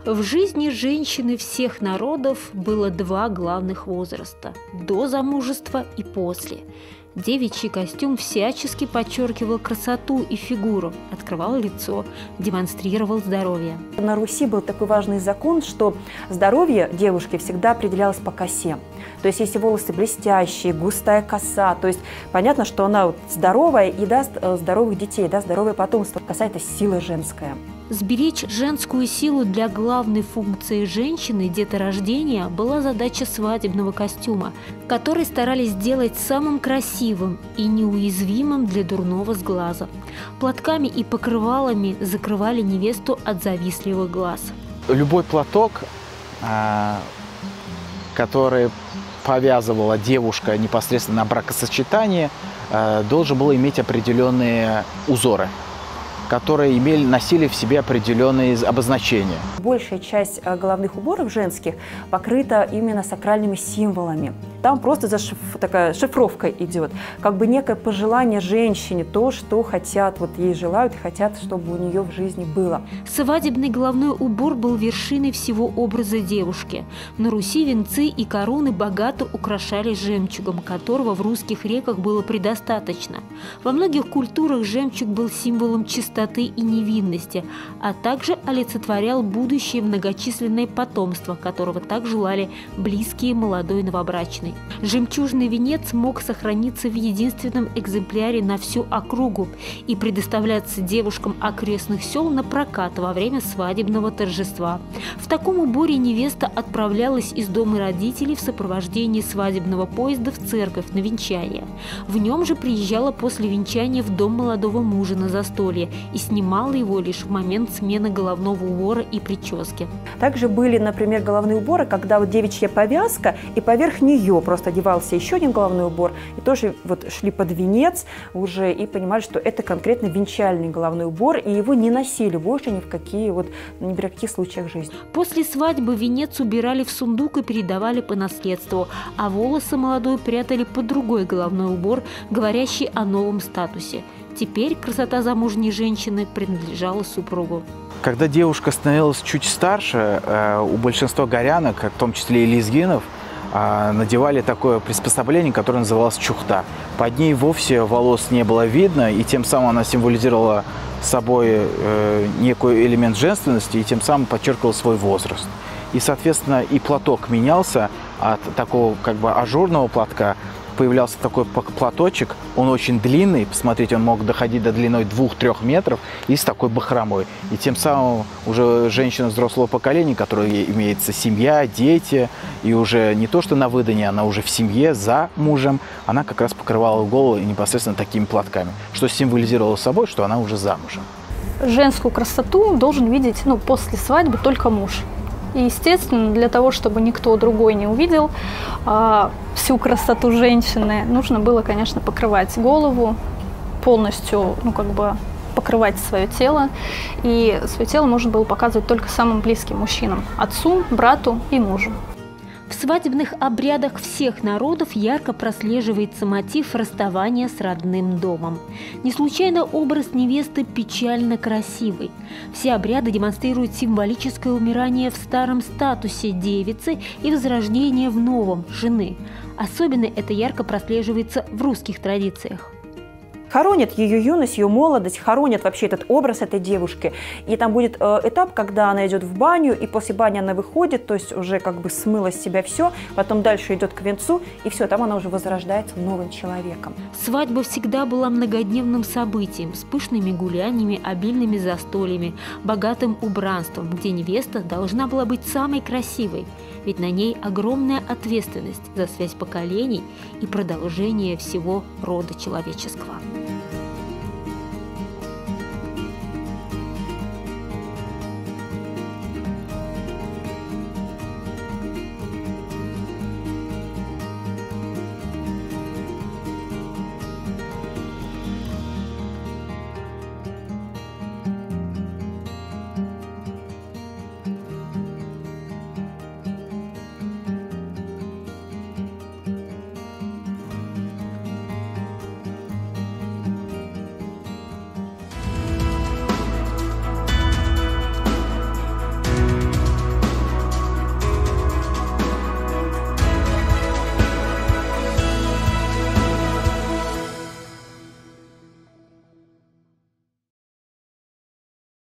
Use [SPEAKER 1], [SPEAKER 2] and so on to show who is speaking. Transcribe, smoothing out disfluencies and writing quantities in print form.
[SPEAKER 1] В жизни женщины всех народов было два главных возраста – до замужества и после. Девичий костюм всячески подчеркивал красоту и фигуру, открывал лицо, демонстрировал здоровье.
[SPEAKER 2] На Руси был такой важный закон, что здоровье девушки всегда определялось по косе. То есть если волосы блестящие, густая коса, то есть понятно, что она вот здоровая и даст здоровых детей, даст здоровое потомство. Коса – это сила женская.
[SPEAKER 1] Сберечь женскую силу для главной функции женщины – деторождения – была задача свадебного костюма, который старались сделать самым красивым и неуязвимым для дурного сглаза. Платками и покрывалами закрывали невесту от завистливых глаз.
[SPEAKER 3] Любой платок, который повязывала девушка непосредственно на бракосочетание, должен был иметь определенные узоры, которые носили в себе определенные обозначения.
[SPEAKER 2] Большая часть головных уборов женских покрыта именно сакральными символами. Там просто такая шифровка идет, как бы некое пожелание женщине, то, что хотят, вот ей желают и хотят, чтобы у нее в жизни было.
[SPEAKER 1] Свадебный головной убор был вершиной всего образа девушки. На Руси венцы и короны богато украшались жемчугом, которого в русских реках было предостаточно. Во многих культурах жемчуг был символом чистоты и невинности, а также олицетворял будущее многочисленное потомство, которого так желали близкие молодой новобрачной. Жемчужный венец мог сохраниться в единственном экземпляре на всю округу и предоставляться девушкам окрестных сел на прокат во время свадебного торжества. В таком уборе невеста отправлялась из дома родителей в сопровождении свадебного поезда в церковь на венчание. В нем же приезжала после венчания в дом молодого мужа на застолье и снимала его лишь в момент смены головного убора и прически.
[SPEAKER 2] Также были, например, головные уборы, когда вот девичья повязка, и поверх нее просто одевался еще один головной убор, и тоже вот шли под венец уже и понимали, что это конкретно венчальный головной убор, и его не носили больше ни при каких случаях жизни.
[SPEAKER 1] После свадьбы венец убирали в сундук и передавали по наследству, а волосы молодой прятали под другой головной убор, говорящий о новом статусе. Теперь красота замужней женщины принадлежала супругу.
[SPEAKER 3] Когда девушка становилась чуть старше, у большинства горянок, в том числе и лезгинов, надевали такое приспособление, которое называлось чухта. Под ней вовсе волос не было видно, и тем самым она символизировала собой некий элемент женственности, и тем самым подчеркивала свой возраст. И, соответственно, и платок менялся от такого как бы ажурного платка. Появлялся такой платочек, он очень длинный, посмотрите, он мог доходить до длиной 2-3 метров, и с такой бахромой. И тем самым уже женщина взрослого поколения, которая имеется семья, дети, и уже не то что на выданье, она уже в семье, за мужем, она как раз покрывала голову непосредственно такими платками, что символизировало собой, что она уже замужем.
[SPEAKER 4] Женскую красоту должен видеть после свадьбы только муж. И, естественно, для того, чтобы никто другой не увидел всю красоту женщины, нужно было, конечно, покрывать голову, полностью, покрывать свое тело. И свое тело можно было показывать только самым близким мужчинам – отцу, брату и мужу.
[SPEAKER 1] В свадебных обрядах всех народов ярко прослеживается мотив расставания с родным домом. Не случайно образ невесты печально красивый. Все обряды демонстрируют символическое умирание в старом статусе девицы и возрождение в новом жены. Особенно это ярко прослеживается в русских традициях.
[SPEAKER 2] Хоронят ее юность, ее молодость, хоронят вообще этот образ этой девушки. И там будет этап, когда она идет в баню, и после бани она выходит, то есть уже как бы смыла с себя все, потом дальше идет к венцу, и все, там она уже возрождается новым человеком.
[SPEAKER 1] Свадьба всегда была многодневным событием с пышными гуляниями, обильными застольями, богатым убранством, где невеста должна была быть самой красивой, ведь на ней огромная ответственность за связь поколений и продолжение всего рода человеческого.